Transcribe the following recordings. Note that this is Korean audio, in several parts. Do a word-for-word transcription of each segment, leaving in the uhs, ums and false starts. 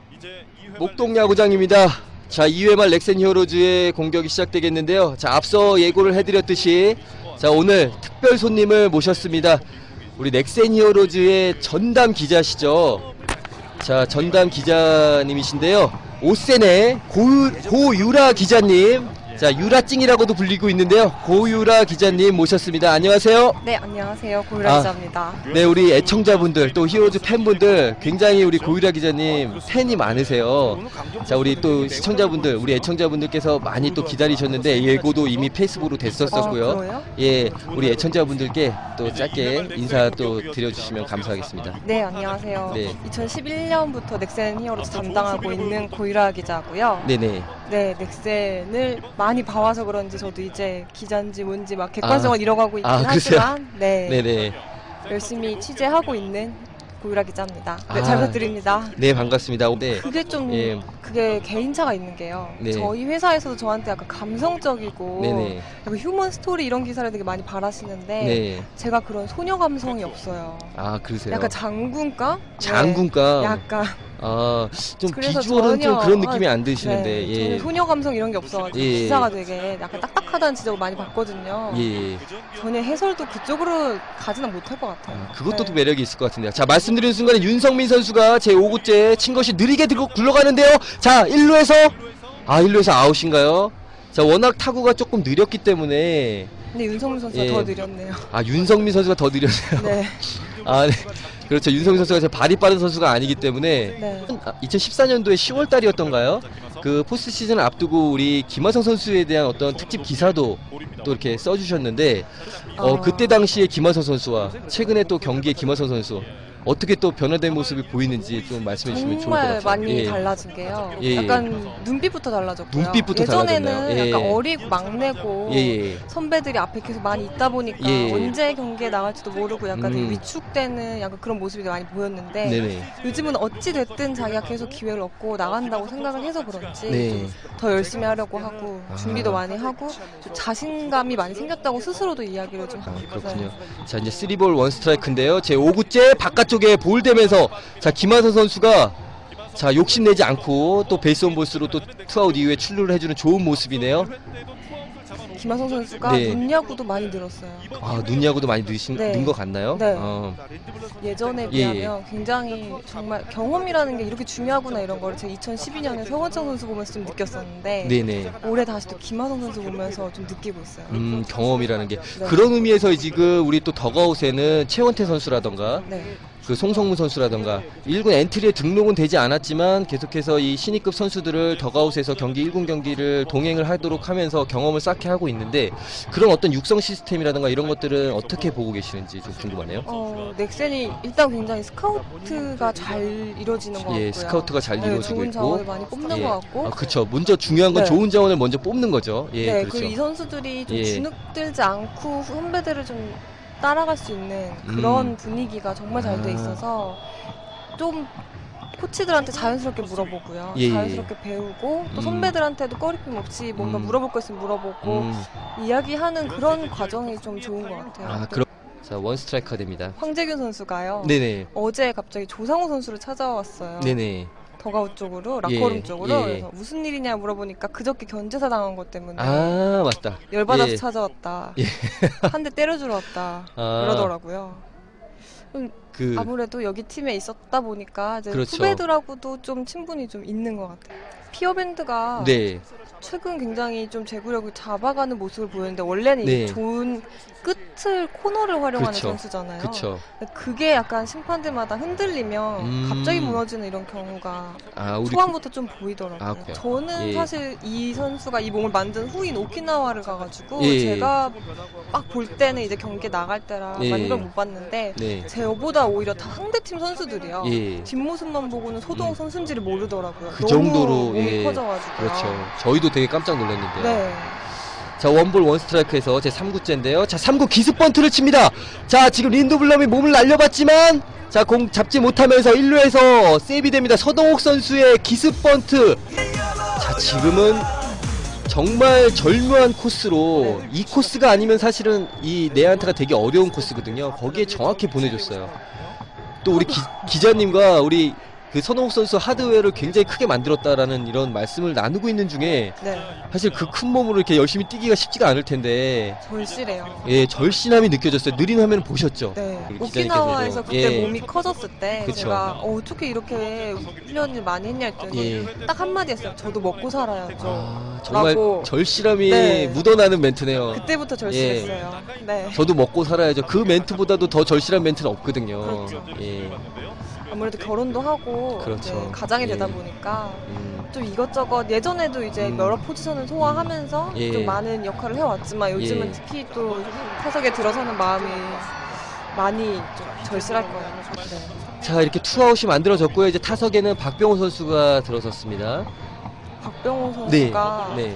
목동야구장입니다. 자, 이 회 말 넥센 히어로즈의 공격이 시작되겠는데요. 자, 앞서 예고를 해드렸듯이 자, 오늘 특별 손님을 모셨습니다. 우리 넥센 히어로즈의 전담 기자시죠. 자, 전담 기자님이신데요. 오센의 고, 고유라 기자님. 자, 유라찡이라고도 불리고 있는데요. 고유라 기자님 모셨습니다. 안녕하세요. 네, 안녕하세요. 고유라 아, 기자입니다. 네, 우리 애청자분들 또 히어로즈 팬분들 굉장히 우리 고유라 기자님 팬이 많으세요. 자, 우리 또 시청자분들, 우리 애청자분들께서 많이 또 기다리셨는데 예고도 이미 페이스북으로 됐었었고요. 아, 그래요? 예, 우리 애청자분들께 또 짧게 인사 또 드려주시면 감사하겠습니다. 네, 안녕하세요. 네. 이천십일 년부터 넥센 히어로즈 담당하고 있는 고유라 기자고요. 네네. 네, 넥센을 많이 봐와서 그런지 저도 이제 기자인지 뭔지 막 객관성을 아, 잃어가고 있긴 아, 하지만 네, 네네. 열심히 취재하고 있는 고유라 기자입니다. 네, 아, 잘 부탁드립니다. 네, 반갑습니다. 네. 그게 좀 예. 그게 개인차가 있는 게요. 네. 저희 회사에서도 저한테 약간 감성적이고 네네. 약간 휴먼 스토리 이런 기사를 되게 많이 바라시는데 네. 제가 그런 소녀 감성이 없어요. 아, 그러세요? 약간 장군감? 장군감. 네, 약간 아, 좀 그래서 비주얼은 좀 전혀- 그런 느낌이 안 드시는데. 네, 예. 저는 소녀 감성 이런 게 없어가지고 예. 기사가 되게 약간 딱딱하다는 지적을 많이 받거든요. 예. 전혀 해설도 그쪽으로 가지는 못할 것 같아요. 아, 그것도 네. 또 매력이 있을 것 같은데요. 자, 말씀드리는 순간에 윤성민 선수가 제오 구째 친 것이 느리게 들고 굴러가는데요. 자, 일 루에서 아, 일 루에서 아웃인가요? 자, 워낙 타구가 조금 느렸기 때문에 근데 윤성민 선수가 예. 더 느렸네요. 아, 윤성민 선수가 더 느렸네요. 네. 아, 네. 그렇죠. 윤성민 선수가 제 발이 빠른 선수가 아니기 때문에 네. 아, 이천십사 년도에 시월 달이었던가요? 그 포스트 시즌을 앞두고 우리 김하성 선수에 대한 어떤 특집 기사도 또 이렇게 써주셨는데 어, 어. 그때 당시에 김하성 선수와 최근에 또 경기에 김하성 선수 어떻게 또 변화된 모습이 보이는지 좀 말씀해 주시면 좋을 것 같아요. 정말 많이 예. 달라진 게요. 예, 예. 약간 눈빛부터 달라졌고요. 눈빛부터 예전에는 달라졌나요? 예. 약간 어리고 막내고 예, 예. 선배들이 앞에 계속 많이 있다 보니까 예. 언제 경기에 나갈지도 모르고 약간 되게 음. 위축되는 약간 그런 모습이 많이 보였는데 네네. 요즘은 어찌 됐든 자기가 계속 기회를 얻고 나간다고 생각을 해서 그런지 네. 더 열심히 하려고 하고 아. 준비도 많이 하고 좀 자신감이 많이 생겼다고 스스로도 이야기를 좀 아, 하고 그렇군요. 있어요. 자, 이제 쓰리볼 원 스트라이크인데요. 제 오 구째 바깥쪽에 볼 되면서 자, 김하성 선수가 자, 욕심내지 않고 또 베이스 온 볼스로 또 투아웃 이후에 출루를 해주는 좋은 모습이네요. 김하성 선수가 네. 눈야구도 많이 늘었어요. 아, 눈야구도 많이 느신 네. 는 것 같나요? 네. 어. 예전에 예, 비하면 굉장히 정말 경험이라는 게 이렇게 중요하구나 이런 거를 제가 이천십이 년에 서건창 선수 보면서 좀 느꼈었는데 네네. 올해 다시 또 김하성 선수 보면서 좀 느끼고 있어요. 음, 경험이라는 게 네. 그런 의미에서 지금 우리 또 더가웃에는 최원태 선수라던가 네. 그 송성문 선수라던가 일 군 엔트리에 등록은 되지 않았지만 계속해서 이 신입급 선수들을 더가웃에서 경기 일 군 경기를 동행을 하도록 하면서 경험을 쌓게 하고 있는데 그런 어떤 육성 시스템이라던가 이런 것들은 어떻게 보고 계시는지 좀 궁금하네요. 어, 넥센이 일단 굉장히 스카우트가 잘 이루어지는 것 같고요. 예, 스카우트가 잘 네, 이루어지고 좋은 있고. 자원을 많이 뽑는 예. 것 같고. 아, 그렇죠. 먼저 중요한 건 네. 좋은 자원을 먼저 뽑는 거죠. 예, 네, 그렇죠. 그리고 이 선수들이 좀 예. 주눅들지 않고 선배들을 좀 따라갈 수 있는 그런 음. 분위기가 정말 잘 돼 아. 있어서 좀 코치들한테 자연스럽게 물어보고요. 예, 예. 자연스럽게 배우고 또 음. 선배들한테도 꺼리낌 없이 뭔가 음. 물어볼 거 있으면 물어보고 음. 이야기하는 그런 과정이 좀 좋은 것 같아요. 아, 그럼 자, 원 스트라이크가 됩니다. 황재균 선수가요. 네네. 어제 갑자기 조상우 선수를 찾아왔어요. 네네. 더가웃 쪽으로, 락커룸 예, 쪽으로. 예. 그래서 무슨 일이냐 물어보니까 그저께 견제사 당한 것 때문에 아, 맞다. 열받아서 예. 찾아왔다. 예. 한 대 때려주러 왔다. 아. 그러더라고요. 음, 그 아무래도 여기 팀에 있었다 보니까 이제 그렇죠. 후배들하고도 좀 친분이 좀 있는 것 같아요. 피어밴드가 네. 최근 굉장히 좀 제구력을 잡아가는 모습을 보였는데 원래는 네. 이 좋은 끝을 코너를 활용하는 그쵸. 선수잖아요. 그쵸. 근데 그게 약간 심판들마다 흔들리면 음. 갑자기 무너지는 이런 경우가 아, 우리 초반부터 좀 보이더라고요. 아, 그래요? 저는 예. 사실 이 선수가 이 몸을 만든 후인 오키나와를 가가지고 예. 제가 막 볼 때는 이제 경기에 나갈 때라 예. 많이 걸 못 봤는데 네. 저보다 오히려 다 상대팀 선수들이요. 예. 뒷모습만 보고는 소동욱 음. 선수인지를 모르더라고요. 그 너무 정도로 몸이 예. 커져가지고. 그렇죠. 저희도 되게 깜짝 놀랐는데요. 네. 자, 원볼 원스트라이크에서 제 삼 구째인데요. 자, 삼 구 기습 번트를 칩니다. 자, 지금 린드블럼이 몸을 날려봤지만 자, 공 잡지 못하면서 일 루에서 세이브 됩니다. 서동욱 선수의 기습 번트. 자, 지금은 정말 절묘한 코스로 네. 이 코스가 아니면 사실은 이 내한타가 되게 어려운 코스거든요. 거기에 정확히 보내줬어요. 또 우리 기, 기자님과 우리 그 선홍 선수 하드웨어를 굉장히 크게 만들었다라는 이런 말씀을 나누고 있는 중에 네. 사실 그 큰 몸으로 이렇게 열심히 뛰기가 쉽지가 않을 텐데 절실해요. 예 절신함이 느껴졌어요. 느린 화면 보셨죠? 네. 우리 오키나와에서 기자님께서도. 그때 예. 몸이 커졌을 때 그쵸. 제가 어, 어떻게 이렇게 훈련을 많이 했냐 했더니 예. 딱 한마디 했어요. 저도 먹고 살아야죠. 아, 정말 라고. 절실함이 네. 묻어나는 멘트네요. 그때부터 절실했어요. 네. 저도 먹고 살아야죠. 그 멘트보다도 더 절실한 멘트는 없거든요. 그렇죠. 예. 아무래도 결혼도 하고 그렇죠. 이제 가장이 예. 되다 보니까 음, 좀 이것저것 예전에도 이제 음. 여러 포지션을 소화하면서 예. 좀 많은 역할을 해왔지만 요즘은 예. 특히 또 타석에 들어서는 마음이 많이 좀 절실할 거예요. 네. 자 이렇게 투아웃이 만들어졌고요. 이제 타석에는 박병호 선수가 들어섰습니다. 박병호 네. 선수가 네.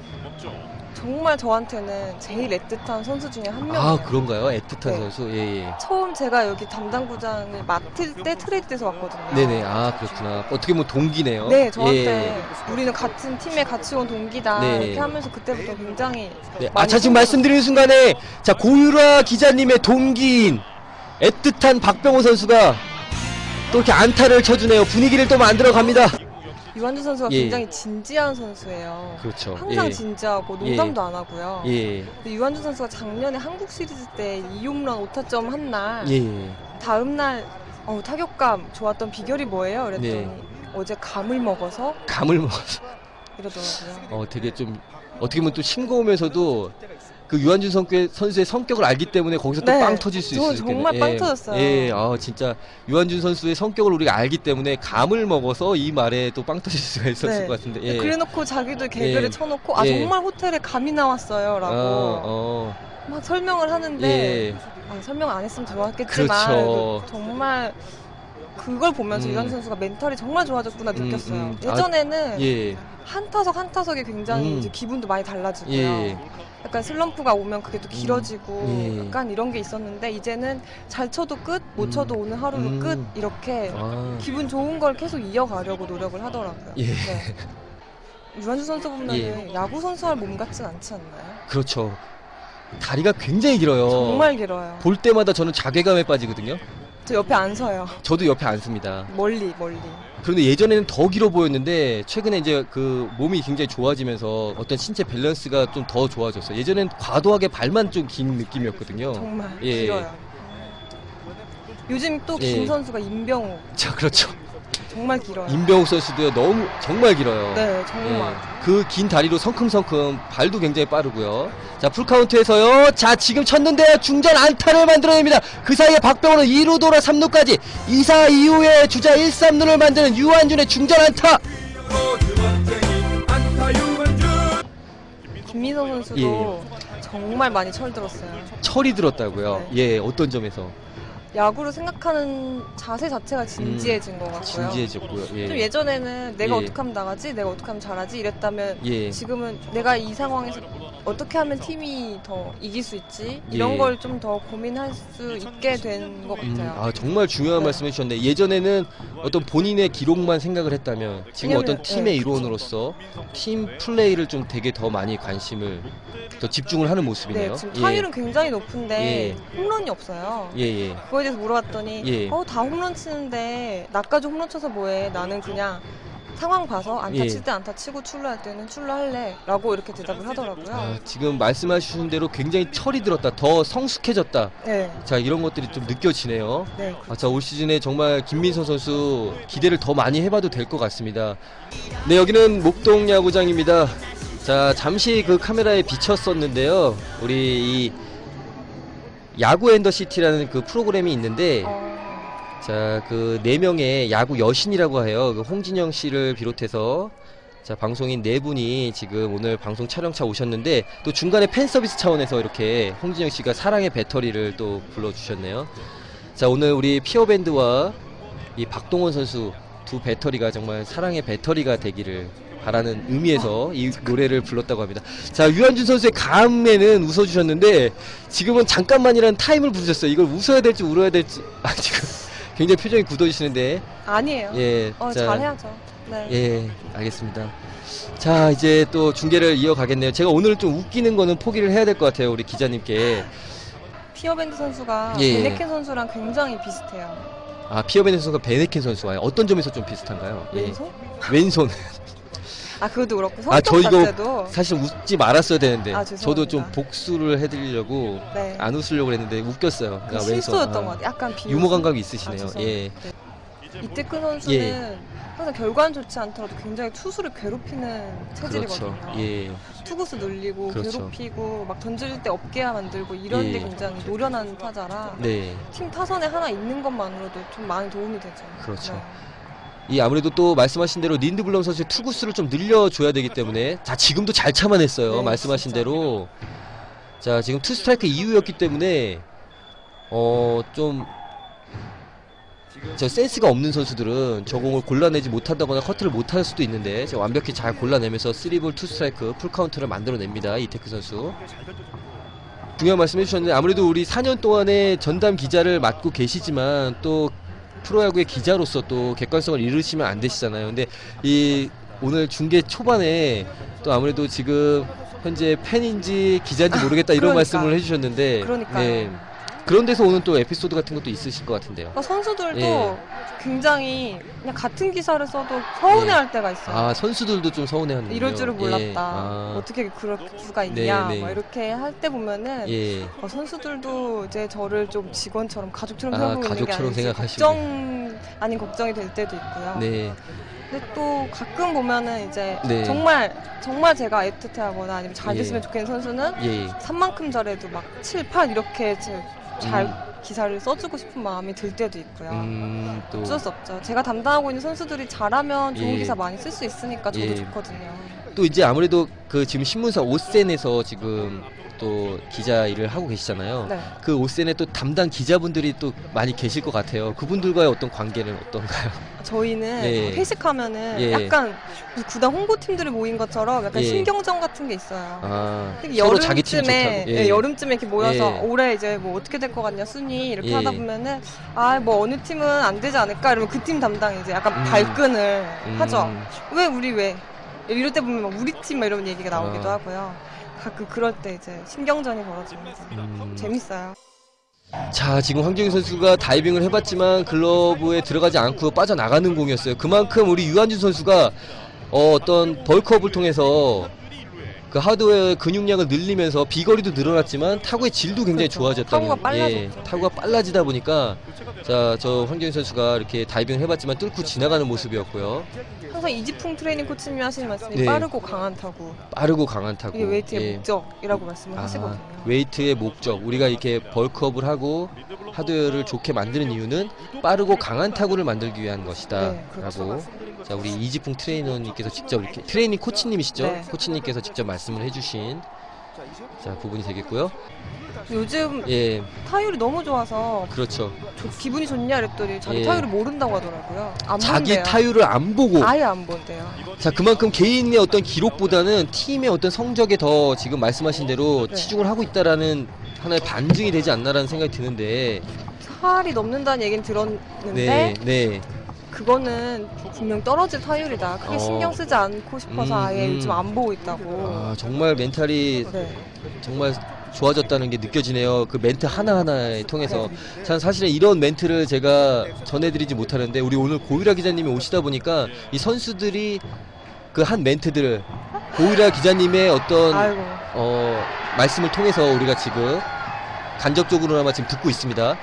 정말 저한테는 제일 애틋한 선수 중에 한 명이에요. 아 그런가요? 애틋한 네. 선수. 예, 예. 처음 제가 여기 담당구장을 맡을 때 트레이드돼서 왔거든요. 네네. 아 그렇구나. 어떻게 보면 동기네요. 네, 저한테 예. 우리는 같은 팀에 같이 온 동기다 네. 이렇게 하면서 그때부터 굉장히 네. 많이 아차 지금 힘들었어요. 말씀드리는 순간에 자 고유라 기자님의 동기인 애틋한 박병호 선수가 또 이렇게 안타를 쳐주네요. 분위기를 또 만들어 갑니다. 유한주 선수가 예. 굉장히 진지한 선수예요. 그렇죠. 항상 예. 진지하고 농담도 안 하고요. 예. 근데 유한주 선수가 작년에 한국 시리즈 때 이 홈런 오 타점 한 날 예. 다음 날 어, 타격감 좋았던 비결이 뭐예요? 그랬더니 네. 어제 감을 먹어서 감을 먹어서 이러더라고요. 어 되게 좀 어떻게 보면 또 싱거우면서도 그 유한준 선수의, 선수의 성격을 알기 때문에 거기서 또 네. 빵 터질 수 저는 있을 정말 빵 터졌어요. 예, 아 진짜 유한준 선수의 성격을 우리가 알기 때문에 감을 먹어서 이 말에 또 빵 터질 수가 있었을 네. 것 같은데. 예. 그래놓고 자기도 개그를 예. 쳐놓고 아 예. 정말 호텔에 감이 나왔어요 라고 어, 어. 막 설명을 하는데 예. 아, 설명 안 했으면 좋았겠지만 그렇죠. 그 정말 그걸 보면서 음. 유한주 선수가 멘탈이 정말 좋아졌구나 음, 느꼈어요. 음. 아, 예전에는 예. 한 타석 한 타석이 굉장히 음. 이제 기분도 많이 달라지고요. 예. 약간 슬럼프가 오면 그게 또 길어지고 예. 약간 이런 게 있었는데 이제는 잘 쳐도 끝, 못 음. 쳐도 오늘 하루로 음. 끝 이렇게 아. 기분 좋은 걸 계속 이어가려고 노력을 하더라고요. 예. 네. 유한주 선수 보면 예. 야구 선수 할 몸 같진 않지 않나요? 그렇죠. 다리가 굉장히 길어요. 정말 길어요. 볼 때마다 저는 자괴감에 빠지거든요. 저 옆에 안 서요. 저도 옆에 안 씁니다. 멀리 멀리. 그런데 예전에는 더 길어 보였는데 최근에 이제 그 몸이 굉장히 좋아지면서 어떤 신체 밸런스가 좀 더 좋아졌어요. 예전엔 과도하게 발만 좀 긴 느낌이었거든요. 정말 예. 길어요. 요즘 또 긴 예. 선수가 임병욱 자, 그렇죠. 정말 길어요. 임병욱 선수도요. 너무 정말 길어요. 네, 정말. 그 긴 다리로 성큼성큼 발도 굉장히 빠르고요. 자, 풀카운트에서요. 자, 지금 쳤는데요. 중전 안타를 만들어냅니다. 그 사이에 박병호는 이 루 돌아 삼 루까지 이 사 이후에 주자 일, 삼 루를 만드는 유한준의 중전 안타. 김민성 선수도 정말 많이 철들었어요. 철이 들었다고요. 네. 예, 어떤 점에서? 야구를 생각하는 자세 자체가 진지해진 것 같고요. 진지해졌고요. 예. 좀 예전에는 내가 예. 어떻게 하면 나가지, 내가 어떻게 하면 잘하지 이랬다면 예. 지금은 내가 이 상황에서 어떻게 하면 팀이 더 이길 수 있지 이런 예. 걸 좀 더 고민할 수 있게 된 것 음, 같아요. 아 정말 중요한 네. 말씀 해주셨는데 예전에는 어떤 본인의 기록만 생각을 했다면 지금 왜냐면, 어떤 팀의 네, 일원으로서 팀 플레이를 좀 되게 더 많이 관심을 더 집중을 하는 모습이네요. 네, 지금 타율은 굉장히 높은데 예. 홈런이 없어요. 예, 예. 그거에 대해서 물어봤더니 예. 어, 다 홈런 치는데 나까지 홈런 쳐서 뭐해. 나는 그냥 상황 봐서 안타 예. 칠 때 안타 치고 출루할 때는 출루할래 라고 이렇게 대답을 하더라고요. 아, 지금 말씀하신 대로 굉장히 철이 들었다, 더 성숙해졌다. 네, 자 이런 것들이 좀 느껴지네요. 네. 아, 자, 올 시즌에 정말 김민서 선수 기대를 더 많이 해봐도 될 것 같습니다. 네, 여기는 목동 야구장입니다. 자, 잠시 그 카메라에 비쳤었는데요. 우리 이 야구 앤더 시티라는 그 프로그램이 있는데, 어, 자, 그 네 명의 야구 여신이라고 해요. 그 홍진영 씨를 비롯해서 자, 방송인 네 분이 지금 오늘 방송 촬영차 오셨는데 또 중간에 팬 서비스 차원에서 이렇게 홍진영 씨가 사랑의 배터리를 또 불러주셨네요. 자, 오늘 우리 피어밴드와 이 박동원 선수 두 배터리가 정말 사랑의 배터리가 되기를 바라는 의미에서 이 노래를 불렀다고 합니다. 자, 유한준 선수의 감에는 웃어주셨는데 지금은 잠깐만이라는 타임을 부르셨어요. 이걸 웃어야 될지 울어야 될지 아, 지금 굉장히 표정이 굳어지시는데 아니에요. 예, 어, 자, 잘해야죠. 네. 예, 알겠습니다. 자, 이제 또 중계를 이어가겠네요. 제가 오늘 좀 웃기는 거는 포기를 해야 될 것 같아요, 우리 기자님께. 피어밴드 선수가 예. 베네켄 선수랑 굉장히 비슷해요. 아, 피어 베네켄 선수가 베네켄 선수와요. 어떤 점에서 좀 비슷한가요? 예. 왼손? 왼손. 아 그것도 그렇고 성격 아, 저 이거 자체도 사실 웃지 말았어야 되는데 아, 저도 좀 죄송합니다. 복수를 해드리려고 네. 안 웃으려고 했는데 웃겼어요. 그 그러니까 왼손. 실수였던 아, 것 같아요. 약간 비 유머 감각이 있으시네요. 아, 예. 네. 이태근 선수는 예. 항상 결과는 좋지 않더라도 굉장히 투수를 괴롭히는 체질이거든요. 그렇죠. 예. 투구수 늘리고 그렇죠. 괴롭히고 막 던질 때 없게 만들고 이런 데 예. 굉장히 노련한 타자라 네. 팀 타선에 하나 있는 것만으로도 좀 많이 도움이 되죠. 그렇죠. 네. 이 아무래도 또 말씀하신 대로 린드블럼 선수의 투구수를 좀 늘려줘야 되기 때문에 자 지금도 잘 참아냈어요. 네, 말씀하신 진짜. 대로 자 지금 투 스트라이크 이후였기 때문에 어 좀 저 센스가 없는 선수들은 저 공을 골라내지 못한다거나 커트를 못할 수도 있는데 지금 완벽히 잘 골라내면서 쓰리볼 투 스트라이크 풀 카운트를 만들어냅니다. 이태크 선수. 중요한 말씀 해주셨는데 아무래도 우리 사 년 동안의 전담 기자를 맡고 계시지만 또 프로야구의 기자로서 또 객관성을 잃으시면 안 되시잖아요. 근데 이 오늘 중계 초반에 또 아무래도 지금 현재 팬인지 기자인지 모르겠다 이런 그러니까. 말씀을 해주셨는데 그러니까요. 그런 데서 오는 또 에피소드 같은 것도 있으실 것 같은데요. 그러니까 선수들도 예. 굉장히 그냥 같은 기사를 써도 서운해할 때가 있어요. 아 선수들도 좀 서운해하는군요. 이럴 줄은 몰랐다. 예. 아. 어떻게 그럴 수가 있냐. 네, 네. 막 이렇게 할 때 보면은 예. 어, 선수들도 이제 저를 좀 직원처럼 가족처럼 아, 생각하고 있는 게 가족처럼 아닌지 생각하시고. 걱정 아닌 걱정이 될 때도 있고요. 네. 근데 또 가끔 보면은 이제 네. 정말 정말 제가 애틋해하거나 아니면 잘 예. 됐으면 좋겠는 선수는 예. 산만큼 잘해도 막 칠, 팔 이렇게 제- 잘 음. 기사를 써주고 싶은 마음이 들 때도 있고요. 음, 또 어쩔 수 없죠. 제가 담당하고 있는 선수들이 잘하면 좋은 예. 기사 많이 쓸 수 있으니까 저도 예. 좋거든요. 또 이제 아무래도 그 지금 신문사 오센에서 지금 또 기자 일을 하고 계시잖아요. 네. 그 오센에 또 담당 기자분들이 또 많이 계실 것 같아요. 그분들과의 어떤 관계는 어떤가요? 저희는 예. 회식하면은 예. 약간 무슨 구단 홍보팀들이 모인 것처럼 약간 예. 신경전 같은 게 있어요. 아, 특히 서로 자기 팀 여름쯤에 좋다고. 예, 여름쯤에 이렇게 모여서 예. 올해 이제 뭐 어떻게 될 것 같냐 순위 이렇게 예. 하다 보면은 아 뭐 어느 팀은 안 되지 않을까 이러면 그 팀 담당이 이제 약간 음. 발끈을 음. 하죠. 왜 우리 왜 이럴 때 보면 막 우리 팀 막 이런 얘기가 나오기도 아. 하고요. 가끔 그럴 때 이제 신경전이 벌어집니다. 음. 재밌어요. 자, 지금 황정희 선수가 다이빙을 해봤지만 글러브에 들어가지 않고 빠져나가는 공이었어요. 그만큼 우리 유한준 선수가 어, 어떤 벌크업을 통해서 그 하드웨어의 근육량을 늘리면서 비거리도 늘어났지만 타구의 질도 굉장히 그렇죠. 좋아졌다는 타구가 빨라졌죠. 예, 타구가 빨라지다 보니까 자, 저 황정희 선수가 이렇게 다이빙을 해봤지만 뚫고 지나가는 모습이었고요. 항상 이지풍 트레이닝 코치님이 하시는 말씀이 네. 빠르고 강한 타구 빠르고 강한 타구. 이게 웨이트의 예. 목적이라고 말씀을 아, 하시거든요. 웨이트의 목적. 우리가 이렇게 벌크업을 하고 하드웨어를 좋게 만드는 이유는 빠르고 강한 타구를 만들기 위한 것이다. 네, 그렇죠. 라고. 자, 우리 이지풍 트레이너님께서 직접 이렇게 트레이닝 코치님이시죠? 네. 코치님께서 직접 말씀을 해주신 자 부분이 되겠고요. 요즘 예, 타율이 너무 좋아서 그렇죠. 저- 기분이 좋냐 그랬더니 자기 예. 타율을 모른다고 하더라고요. 안 자기 본대요. 타율을 안 보고 아예 안 본대요. 자 그만큼 개인의 어떤 기록보다는 팀의 어떤 성적에 더 지금 말씀하신 대로 네. 치중을 하고 있다라는 하나의 반증이 되지 않나라는 생각이 드는데 살이 넘는다는 얘기는 들었는데 네, 네. 그거는 분명 떨어질 타율이다. 크게 어. 신경 쓰지 않고 싶어서 음, 아예 음. 요즘 안 보고 있다고. 아 정말 멘탈이 네. 정말 좋아졌다는 게 느껴지네요. 그 멘트 하나하나에 통해서. 네. 참 사실은 이런 멘트를 제가 전해드리지 못하는데 우리 오늘 고유라 기자님이 오시다 보니까 이 선수들이 그 한 멘트들을 고유라 기자님의 어떤 아이고. 어, 말씀을 통해서 우리가 지금 간접적으로나마 지금 듣고 있습니다.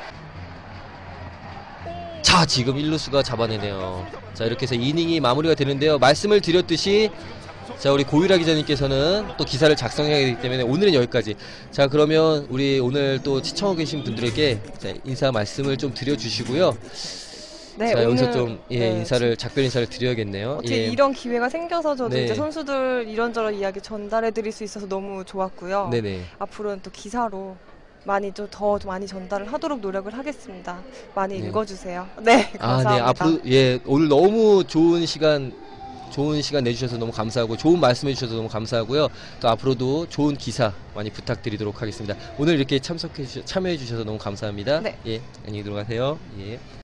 자 지금 일루수가 잡아내네요. 자 이렇게 해서 이닝이 마무리가 되는데요. 말씀을 드렸듯이 자 우리 고유라 기자님께서는 또 기사를 작성해야 되기 때문에 오늘은 여기까지. 자 그러면 우리 오늘 또 시청하고 계신 분들에게 자, 인사 말씀을 좀 드려주시고요. 네, 자 여기서 오늘, 좀 예, 네, 인사를 작별 인사를 드려야겠네요. 어떻게 예. 이런 기회가 생겨서 저도 네. 이제 선수들 이런저런 이야기 전달해 드릴 수 있어서 너무 좋았고요. 네네. 앞으로는 또 기사로 많이 좀 더 많이 전달을 하도록 노력을 하겠습니다. 많이 네. 읽어주세요. 네, 아, 감사합니다. 네. 앞으로 예 오늘 너무 좋은 시간 좋은 시간 내주셔서 너무 감사하고 좋은 말씀해 주셔서 너무 감사하고요. 또 앞으로도 좋은 기사 많이 부탁드리도록 하겠습니다. 오늘 이렇게 참석해 주셔, 참여해 주셔서 너무 감사합니다. 네. 예, 안녕히 들어가세요. 예.